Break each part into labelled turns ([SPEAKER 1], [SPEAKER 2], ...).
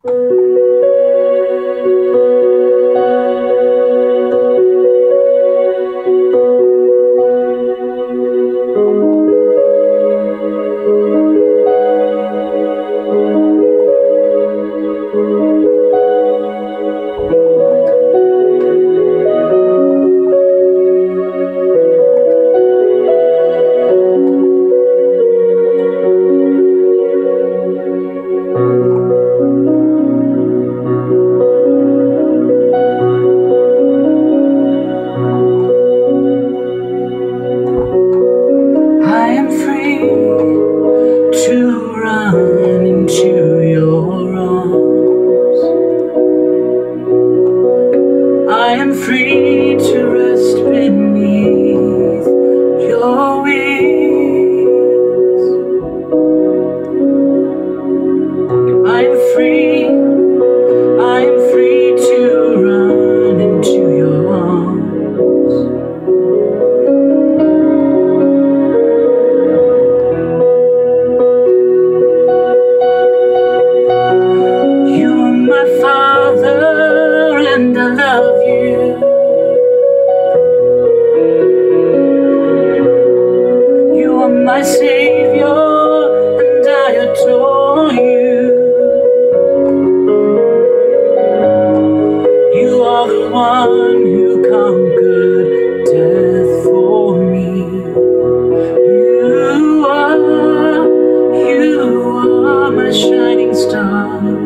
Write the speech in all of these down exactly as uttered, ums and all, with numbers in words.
[SPEAKER 1] I am free to rest beneath your wings. I am free, I am free to run into your arms. You are my Father, and I love you. You are my Savior, and I adore you. You are the one who conquered death for me. You are, you are my shining star.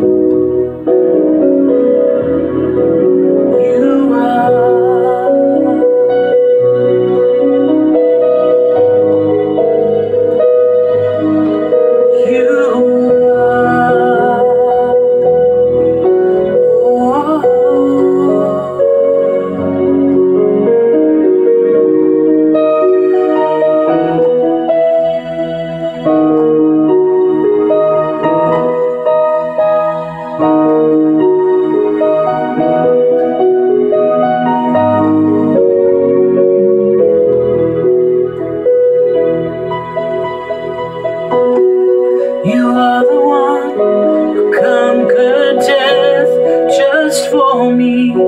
[SPEAKER 1] You are the one who conquered death just for me.